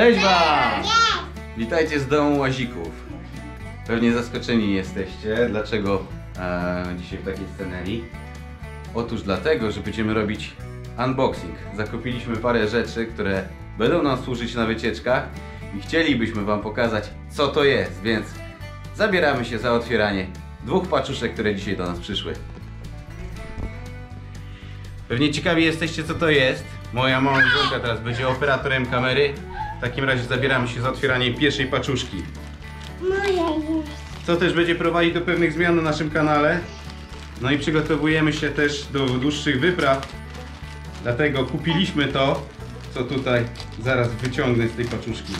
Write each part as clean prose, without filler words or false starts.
Cześć wam! Witajcie z domu Łazików. Pewnie zaskoczeni jesteście, dlaczego dzisiaj w takiej scenerii. Otóż dlatego, że będziemy robić unboxing. Zakupiliśmy parę rzeczy, które będą nam służyć na wycieczkach i chcielibyśmy wam pokazać, co to jest, więc zabieramy się za otwieranie dwóch paczuszek, które dzisiaj do nas przyszły. Pewnie ciekawi jesteście, co to jest. Moja małżonka teraz będzie operatorem kamery. W takim razie zabieramy się za otwieranie pierwszej paczuszki. Co też będzie prowadzić do pewnych zmian na naszym kanale. No i przygotowujemy się też do dłuższych wypraw. Dlatego kupiliśmy to, co tutaj zaraz wyciągnę z tej paczuszki.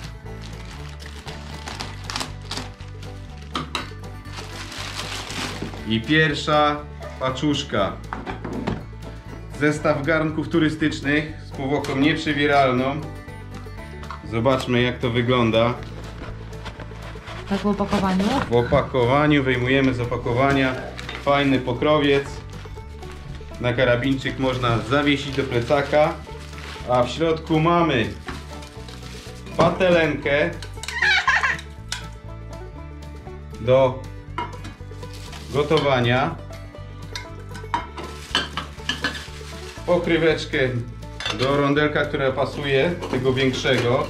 I pierwsza paczuszka. Zestaw garnków turystycznych z powłoką nieprzewieralną. Zobaczmy, jak to wygląda. Tak w opakowaniu? W opakowaniu wyjmujemy z opakowania fajny pokrowiec. Na karabinczyk można zawiesić do plecaka. A w środku mamy patelenkę do gotowania, pokryweczkę do rondelka, która pasuje, tego większego.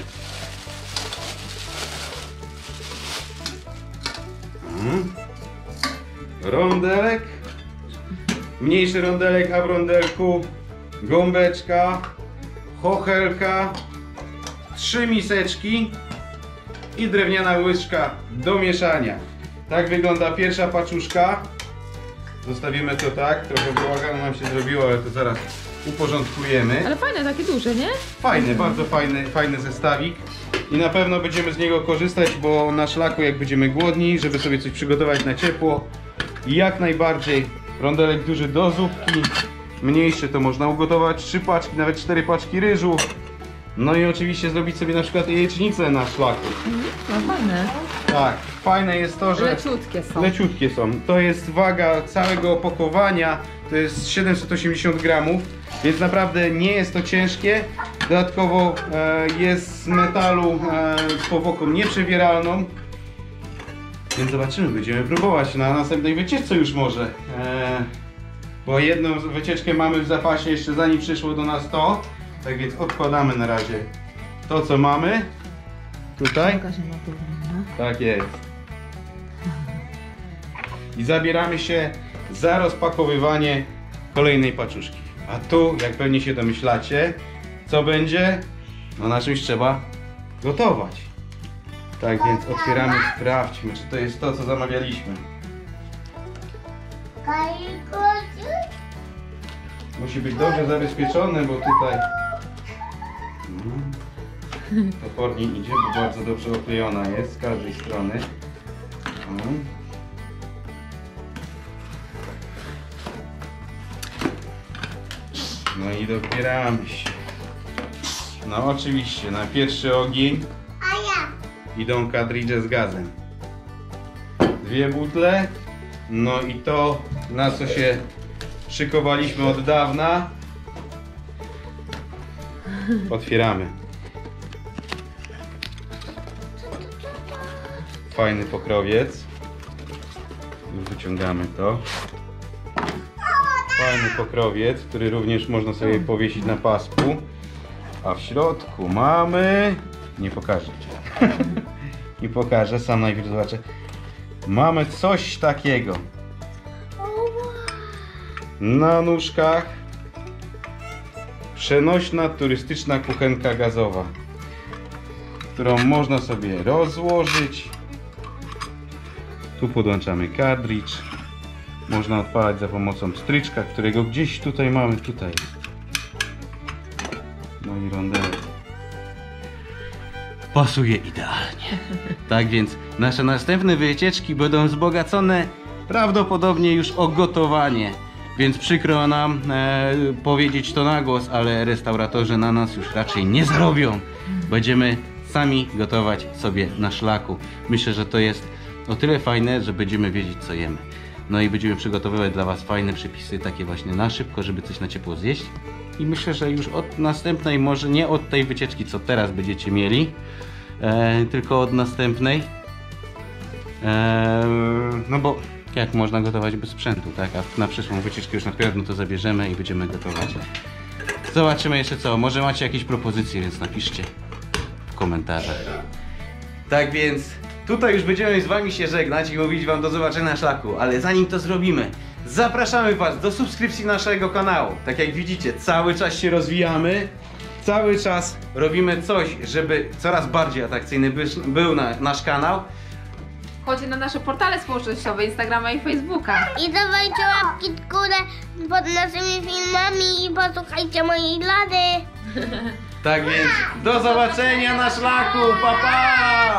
Rondelek, mniejszy rondelek, a w rondelku gąbeczka, chochelka, 3 miseczki i drewniana łyżka do mieszania. Tak wygląda pierwsza paczuszka. Zostawimy to tak, trochę bałaganu nam się zrobiło, ale to zaraz uporządkujemy. Ale fajne, takie duże, nie? Fajny, bardzo fajny zestawik. I na pewno będziemy z niego korzystać, bo na szlaku, jak będziemy głodni, żeby sobie coś przygotować na ciepło, jak najbardziej rondelek duży do zupki, mniejszy to można ugotować 3 paczki, nawet 4 paczki ryżu. No i oczywiście zrobić sobie na przykład jajecznicę na szlaku. No fajne. Tak, fajne jest to, że leciutkie są. Leciutkie są. To jest waga całego opakowania, to jest 780 gramów, więc naprawdę nie jest to ciężkie. Dodatkowo jest z metalu z powłoką nieprzewieralną. Więc zobaczymy, będziemy próbować na następnej wycieczce już może. Bo jedną wycieczkę mamy w zapasie jeszcze zanim przyszło do nas to. Tak więc odkładamy na razie to, co mamy. Tutaj. Tak jest. I zabieramy się za rozpakowywanie kolejnej paczuszki. A tu, jak pewnie się domyślacie, co będzie? No na czymś trzeba gotować. Tak więc otwieramy, sprawdźmy, czy to jest to, co zamawialiśmy. Musi być dobrze zabezpieczone, bo tutaj topornie idzie, bo bardzo dobrze oklejona jest z każdej strony. No i dopieramy się. No oczywiście, na pierwszy ogień idą kadridże z gazem. 2 butle. No i to, na co się szykowaliśmy od dawna. Otwieramy. Fajny pokrowiec. Już wyciągamy to. Fajny pokrowiec, który również można sobie powiesić na pasku. A w środku mamy... Nie pokażę. Nie pokażę, sam najpierw zobaczę. Mamy coś takiego. Na nóżkach przenośna turystyczna kuchenka gazowa, którą można sobie rozłożyć. Tu podłączamy kartridż. Można odpalać za pomocą stryczka, którego gdzieś tutaj mamy. Tutaj. No i rondelek. Pasuje idealnie. Tak więc nasze następne wycieczki będą wzbogacone prawdopodobnie już o gotowanie. Więc przykro nam powiedzieć to na głos, ale restauratorzy na nas już raczej nie zarobią. Będziemy sami gotować sobie na szlaku. Myślę, że to jest o tyle fajne, że będziemy wiedzieć, co jemy. No i będziemy przygotowywać dla Was fajne przepisy, takie właśnie na szybko, żeby coś na ciepło zjeść. I myślę, że już od następnej, może nie od tej wycieczki, co teraz będziecie mieli, tylko od następnej. No bo jak można gotować bez sprzętu, tak? A na przyszłą wycieczkę już na pewno to zabierzemy i będziemy gotować. Zobaczymy jeszcze co. Może macie jakieś propozycje, więc napiszcie w komentarzach. Tak więc tutaj już będziemy z Wami się żegnać i mówić Wam do zobaczenia na szlaku. Ale zanim to zrobimy, zapraszamy Was do subskrypcji naszego kanału. Tak jak widzicie, cały czas się rozwijamy. Cały czas robimy coś, żeby coraz bardziej atrakcyjny był nasz kanał. Chodźcie na nasze portale społecznościowe, Instagrama i Facebooka. I dawajcie łapki w górę pod naszymi filmami i posłuchajcie mojej rady. Tak więc do zobaczenia na szlaku, pa pa!